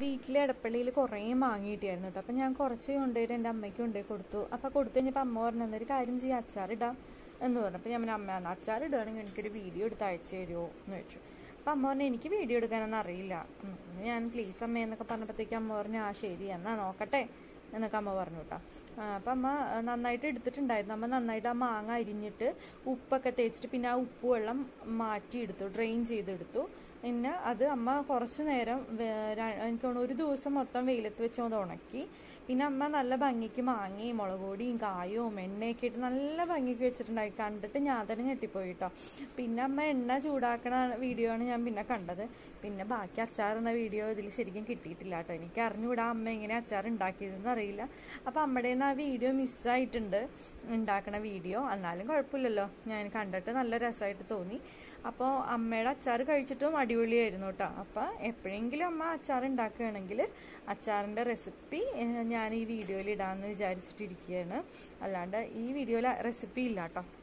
വീട്ടിലെ ഇടപ്പള്ളിയിൽ കുറേ മാങ്ങ കിട്ടിയായിരുന്നു കേട്ടോ. അപ്പം ഞാൻ കുറച്ച് കൊണ്ടുപോയിട്ട് എൻ്റെ അമ്മയ്ക്ക് കൊണ്ടുപോയി കൊടുത്തു. അപ്പം കൊടുത്തു കഴിഞ്ഞപ്പോൾ അമ്മ പറഞ്ഞു എന്നൊരു കാര്യം ചെയ്യാം, അച്ചാറിടാം എന്ന് പറഞ്ഞു. അപ്പം ഞാൻ അമ്മ അച്ചാറിടുകയാണെങ്കിൽ എനിക്കൊരു വീഡിയോ എടുത്ത് അയച്ചു തരുമോ എന്ന് ചോദിച്ചു. അപ്പം അമ്മ പറഞ്ഞു എനിക്ക് വീഡിയോ എടുക്കാനൊന്നും അറിയില്ല. ഞാൻ പ്ലീസ് അമ്മ എന്നൊക്കെ പറഞ്ഞപ്പോഴത്തേക്ക് അമ്മ പറഞ്ഞു ആ ശരി എന്നാൽ നോക്കട്ടെ എന്നൊക്കെ അമ്മ പറഞ്ഞു കേട്ടോ. അപ്പം അമ്മ നന്നായിട്ട് എടുത്തിട്ടുണ്ടായിരുന്നു. അമ്മ നന്നായിട്ട് ആ മാങ്ങ അരിഞ്ഞിട്ട് ഉപ്പൊക്കെ തേച്ചിട്ട് പിന്നെ ആ ഉപ്പ് വെള്ളം മാറ്റിയെടുത്തു, ഡ്രെയിൻ ചെയ്തെടുത്തു. പിന്നെ അത് അമ്മ കുറച്ച് നേരം എനിക്ക് തോന്നുന്നു ഒരു ദിവസം മൊത്തം വെയിലത്ത് വെച്ച് അത് ഉണക്കി. പിന്നെ അമ്മ നല്ല ഭംഗിക്ക് മാങ്ങയും മുളക് പൊടിയും കായവും എണ്ണയൊക്കെ ഇട്ട് നല്ല ഭംഗിക്ക് വെച്ചിട്ടുണ്ടായി. കണ്ടിട്ട് ഞാൻ തന്നെ ഞെട്ടിപ്പോയി കേട്ടോ. പിന്നെ അമ്മ എണ്ണ ചൂടാക്കണ വീഡിയോ ആണ് ഞാൻ പിന്നെ കണ്ടത്. പിന്നെ ബാക്കി അച്ചാറിടുന്ന വീഡിയോ ഇതിൽ ശരിക്കും കിട്ടിയിട്ടില്ല കേട്ടോ. എനിക്ക് അറിഞ്ഞുകൂടാ അമ്മ എങ്ങനെ അച്ചാർ ഉണ്ടാക്കിയതെന്ന് അറിയില്ല. അപ്പം അമ്മയുടെ നിന്ന് ആ വീഡിയോ മിസ്സായിട്ടുണ്ട്, ഉണ്ടാക്കണ വീഡിയോ. എന്നാലും കുഴപ്പമില്ലല്ലോ, ഞാൻ കണ്ടിട്ട് നല്ല രസമായിട്ട് തോന്നി. അപ്പോൾ അമ്മയുടെ അച്ചാർ കഴിച്ചിട്ടും അടിപൊളിയായിരുന്നു കേട്ടോ. അപ്പം എപ്പോഴെങ്കിലും അമ്മ അച്ചാർ ഉണ്ടാക്കുകയാണെങ്കിൽ അച്ചാറിൻ്റെ റെസിപ്പി ഞാൻ ഈ വീഡിയോയിൽ ഇടാമെന്ന് വിചാരിച്ചിട്ടിരിക്കുകയാണ്. അല്ലാണ്ട് ഈ വീഡിയോയിൽ റെസിപ്പി ഇല്ല കേട്ടോ.